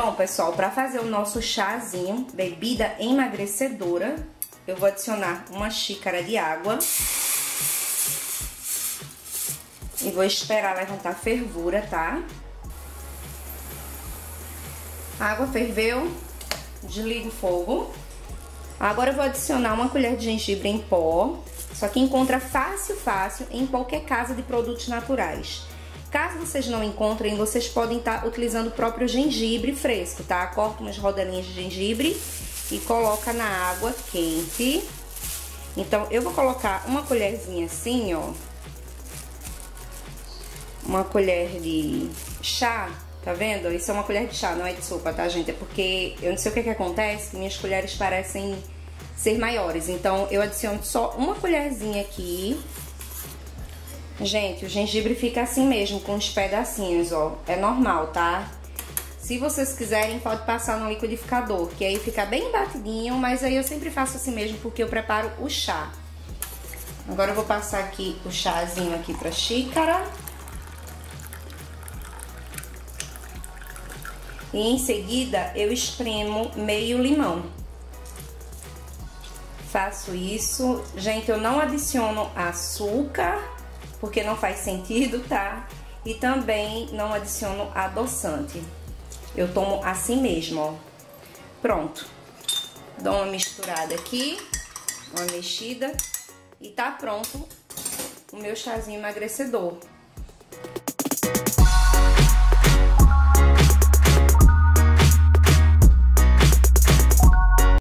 Bom, pessoal, para fazer o nosso chazinho, bebida emagrecedora, eu vou adicionar uma xícara de água. E vou esperar levantar a fervura, tá? A água ferveu, desligo o fogo. Agora eu vou adicionar uma colher de gengibre em pó. Isso aqui encontra fácil em qualquer casa de produtos naturais. Caso vocês não encontrem, vocês podem estar utilizando o próprio gengibre fresco, tá? Corta umas rodelinhas de gengibre e coloca na água quente. Então, eu vou colocar uma colherzinha assim, ó. Uma colher de chá, tá vendo? Isso é uma colher de chá, não é de sopa, tá, gente? É porque eu não sei o que acontece, minhas colheres parecem ser maiores. Então, eu adiciono só uma colherzinha aqui. Gente, o gengibre fica assim mesmo, com os pedacinhos, ó. É normal, tá? Se vocês quiserem, pode passar no liquidificador, que aí fica bem batidinho, mas aí eu sempre faço assim mesmo, porque eu preparo o chá. Agora eu vou passar aqui o chazinho aqui pra xícara. E em seguida, eu espremo meio limão. Faço isso. Gente, eu não adiciono açúcar, porque não faz sentido, tá? E também não adiciono adoçante. Eu tomo assim mesmo, ó. Pronto. Dou uma misturada aqui, uma mexida. E tá pronto o meu chazinho emagrecedor.